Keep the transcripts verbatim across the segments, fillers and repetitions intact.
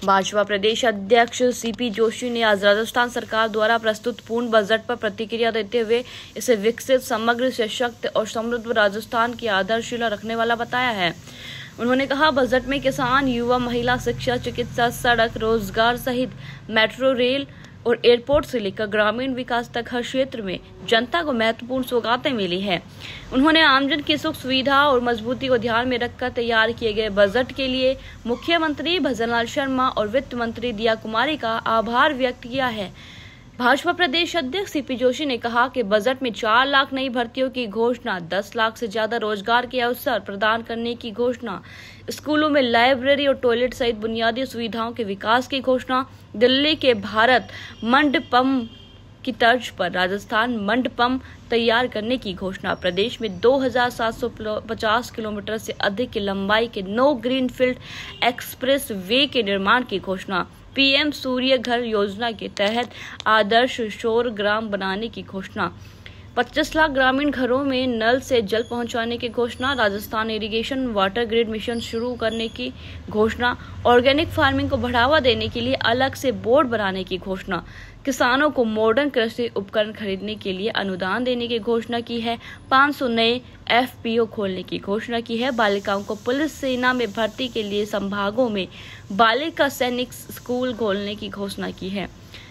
भाजपा प्रदेश अध्यक्ष सीपी जोशी ने आज राजस्थान सरकार द्वारा प्रस्तुत पूर्ण बजट पर प्रतिक्रिया देते हुए इसे विकसित, समग्र, सशक्त और समृद्ध राजस्थान की आधारशिला रखने वाला बताया है। उन्होंने कहा, बजट में किसान, युवा, महिला, शिक्षा, चिकित्सा, सड़क, रोजगार सहित मेट्रो रेल और एयरपोर्ट से लेकर ग्रामीण विकास तक हर क्षेत्र में जनता को महत्वपूर्ण सौगातें मिली है। उन्होंने आमजन की सुख सुविधा और मजबूती को ध्यान में रखकर तैयार किए गए बजट के लिए मुख्यमंत्री भजनलाल शर्मा और वित्त मंत्री दिया कुमारी का आभार व्यक्त किया है। भाजपा प्रदेश अध्यक्ष सीपी जोशी ने कहा कि बजट में चार लाख नई भर्तियों की घोषणा, दस लाख से ज्यादा रोजगार के अवसर प्रदान करने की घोषणा, स्कूलों में लाइब्रेरी और टॉयलेट सहित बुनियादी सुविधाओं के विकास की घोषणा, दिल्ली के भारत मंडपम की तर्ज पर राजस्थान मंडपम तैयार करने की घोषणा, प्रदेश में दो हज़ार सात सौ पचास किलोमीटर से अधिक की लंबाई के नौ ग्रीनफील्ड एक्सप्रेस वे के निर्माण की घोषणा, पीएम सूर्य घर योजना के तहत आदर्श सौर ग्राम बनाने की घोषणा, पच्चीस लाख ग्रामीण घरों में नल से जल पहुंचाने की घोषणा, Rajasthan irrigation water grid mission शुरू करने की घोषणा, ऑर्गेनिक फार्मिंग को बढ़ावा देने के लिए अलग से बोर्ड बनाने की घोषणा, किसानों को मॉडर्न कृषि उपकरण खरीदने के लिए अनुदान देने की घोषणा की है, पाँच सौ नए एफपीओ खोलने की घोषणा की है, बालिकाओं को पुलिस सेना में भर्ती के लिए संभागों में बालिका सैनिक स्कूल खोलने की घोषणा की है,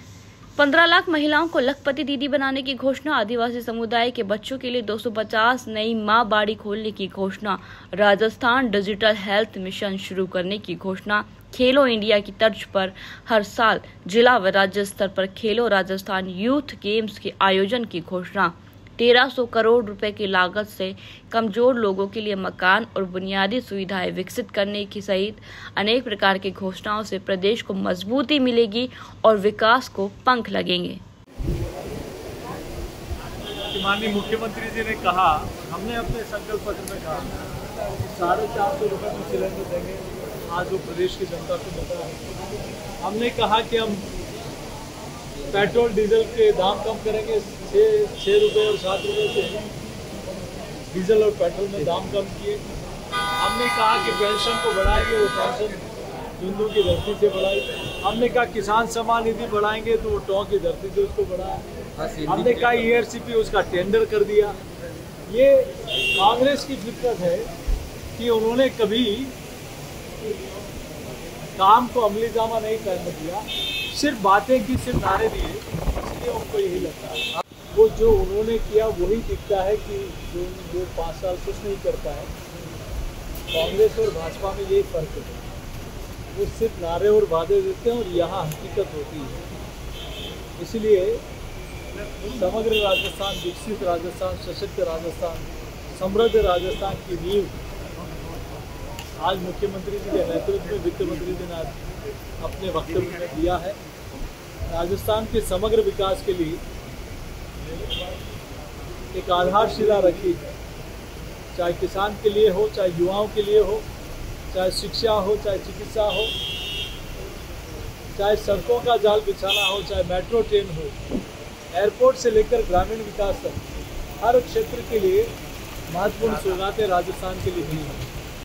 पंद्रह लाख महिलाओं को लखपति दीदी बनाने की घोषणा, आदिवासी समुदाय के बच्चों के लिए दो सौ पचास नई माँ बाड़ी खोलने की घोषणा, राजस्थान डिजिटल हेल्थ मिशन शुरू करने की घोषणा, खेलो इंडिया की तर्ज पर हर साल जिला व राज्य स्तर पर खेलो राजस्थान यूथ गेम्स के आयोजन की घोषणा, तेरह सौ करोड़ रुपए की लागत से कमजोर लोगों के लिए मकान और बुनियादी सुविधाएं विकसित करने की सहित अनेक प्रकार की घोषणाओं से प्रदेश को मजबूती मिलेगी और विकास को पंख लगेंगे। माननीय मुख्यमंत्री जी ने कहा, हमने अपने संकल्प पत्र में कहा साढ़े चार सौ रुपये में सिलेंडर देंगे। आज वो प्रदेश की जनता को बता है। हमने कहा कि हम पेट्रोल डीजल के दाम कम करेंगे, छः छः रुपये और सात रुपये से डीजल और पेट्रोल में दाम कम किए। हमने कहा कि पेंशन को बढ़ाएंगे, वो पेंशन हिंदू की धरती से बढ़ाई। हमने कहा किसान सम्मान निधि बढ़ाएंगे, तो वो टोंक की धरती से उसको बढ़ाया। हमने कहा ईआरसीपी उसका टेंडर कर दिया। ये कांग्रेस की फितरत है कि उन्होंने कभी काम को अमली जामा नहीं करने दिया, सिर्फ बातें की, सिर्फ नारे दिए, इसलिए उनको यही लगता है। वो जो उन्होंने किया वही दिखता है कि जो वो पाँच साल कुछ नहीं कर पाए। कांग्रेस और भाजपा में यही फर्क है, वो सिर्फ नारे और वादे देते हैं और यहाँ हकीकत होती है। इसलिए समग्र राजस्थान, विकसित राजस्थान, सशक्त राजस्थान, समृद्ध राजस्थान की नींव आज मुख्यमंत्री जी के नेतृत्व में वित्त मंत्री जी ने आज अपने वक्तव्य में दिया है। राजस्थान के समग्र विकास के लिए एक आधारशिला रखी है, चाहे किसान के लिए हो, चाहे युवाओं के लिए हो, चाहे शिक्षा हो, चाहे चिकित्सा हो, चाहे सड़कों का जाल बिछाना हो, चाहे मेट्रो ट्रेन हो, एयरपोर्ट से लेकर ग्रामीण विकास तक हर क्षेत्र के लिए महत्वपूर्ण सौगातें राजस्थान के लिए मिली हैं।